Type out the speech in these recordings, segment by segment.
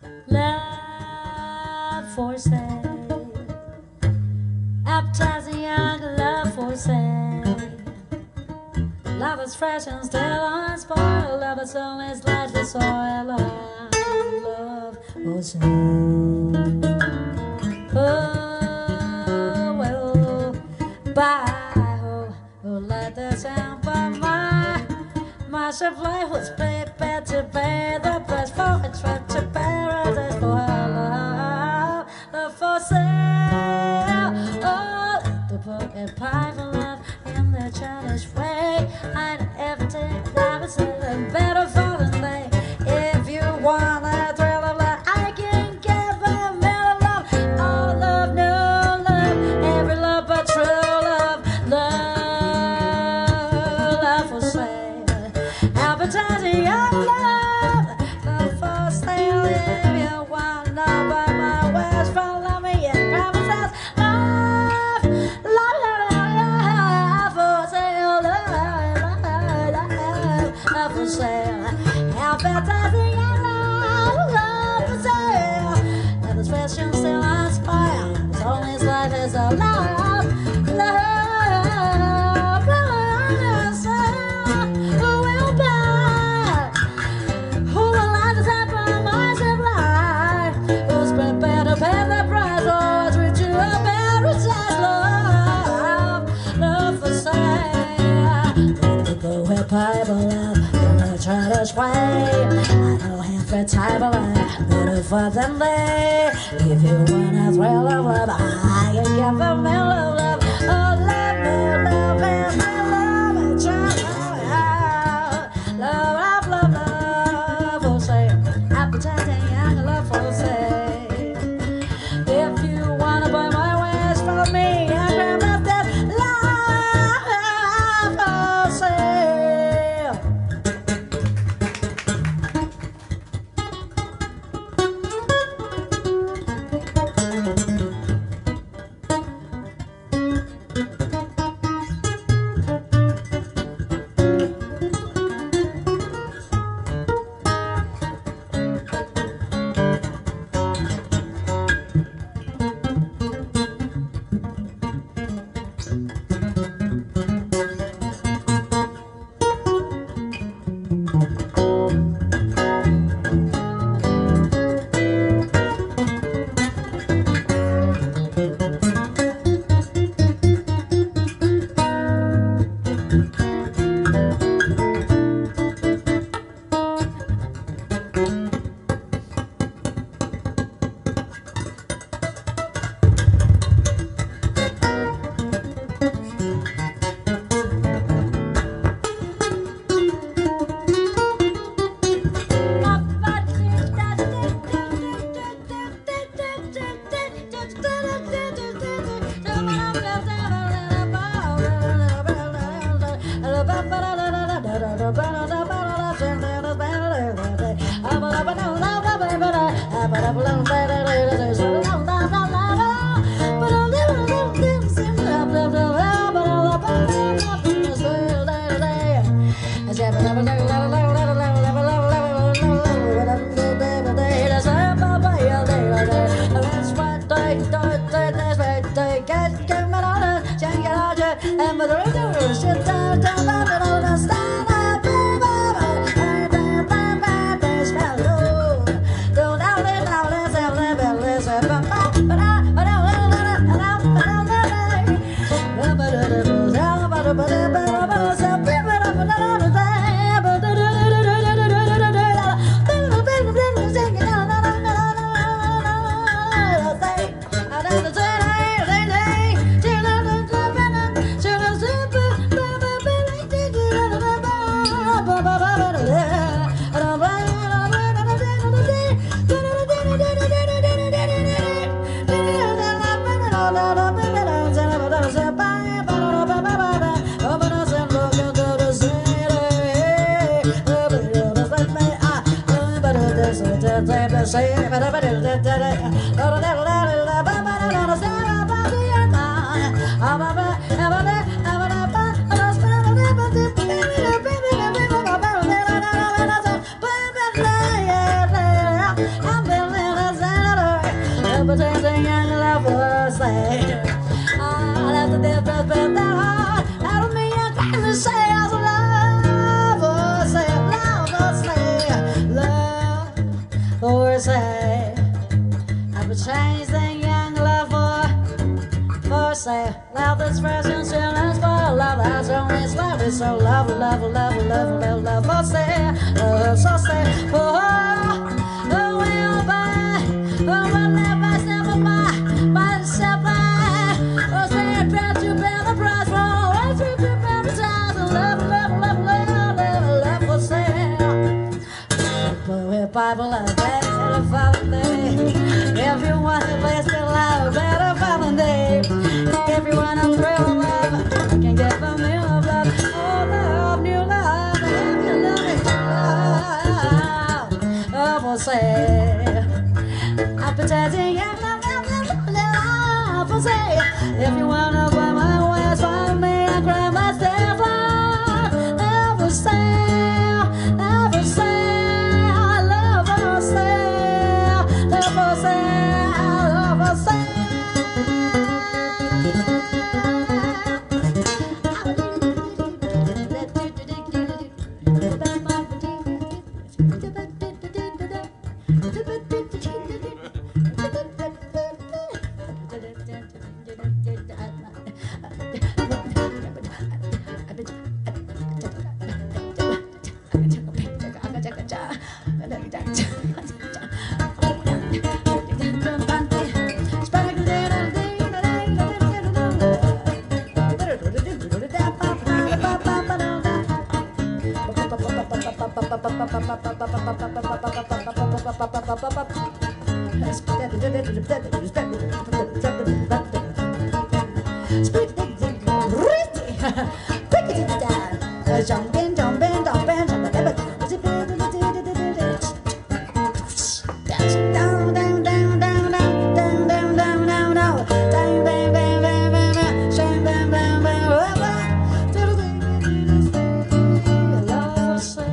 love for sale, appetizing young love for sale. Love is fresh and still unspoiled, love is only slightly soiled. Love for sale. Oh, well, bye. Oh, let the sound by my supply was prepared to pay the price for a trip to paradise for love, love for sale. Oh, let the book and pie for love in the childish way. And everything that was said better for than they. If you want a thrill of love, I can give a million love. All love, no love, every love but true love, love for sale. Advertising your love, love for sale. If you want love, by my words, follow me and promises. Love, love, love for sale, love for sale. Advertising your love for sale. Love is fresh and still unspoiled. It's only as life is a love, love. Pipe love, gonna try to sway. I don't have the type of love, better for than they. If you want a thrill of love, I can give a mill of love. Oh, love, love, and love, and try love, love, love, for sale. Appetizing young love for sale. If you wanna buy my ways from me, I grab up that love for sale. I'm dancing young lovers say, I love the death of that heart. Out of me, I can say, as a lover say, love, or say, I would change the young lover. For say, love this version, silence for love. That's always love is so love, love, love, love, love, love. For say, so say, oh, well, bye. Oh, well, never, never mind. Myself, I say, bet you bear the price for what you prepare to time. Love, love, love, love, love, love. For say, but with Bible, I bet a Father Day. Everyone who plays the love, better Father Day. Everyone I'm real love can get from new love. Oh, love, new love, new love. Oh, for say, appetizing, yeah, love, for say, everyone up by my ways, find me, I cry myself out. Never say, never say, love for say, love for say, love for say. Jumping, jumping, jumping, jumping. Down, down, down, down, down, down, down, down, down, down. Down, bang, bang, bang, bang, bang. Shang, bang, bang, bang, love say.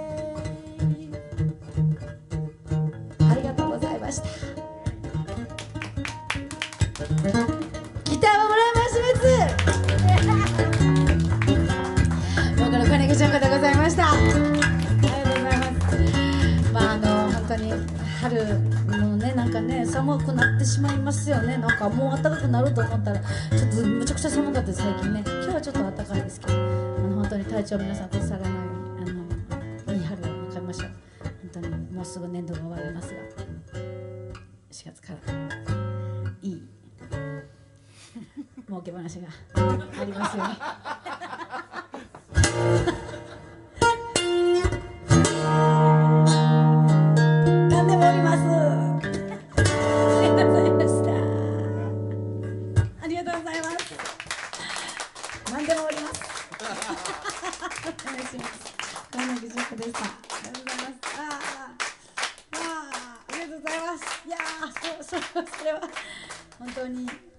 ありがとうございました。ギターをもらいます。ボーカル金子ちゃんでございました。ありがとうございます。まあ本当に春のね、なんかね、寒くなってしまいますよね。なんかもう暖かくなると思ったらちょっとむちゃくちゃ寒かったです最近ね。今日はちょっと暖かいですけど、本当に体調皆さん崩されないようにいい春を迎えましょう。本当にもうすぐ年度が終わりますが、4月からいい儲け話がありますように。何でもおります。ありがとうございました。ありがとうございます。何でもおります。お願いします。金木塾でした。ありがとうございます。ありがとうございます。いやー、それは本当に。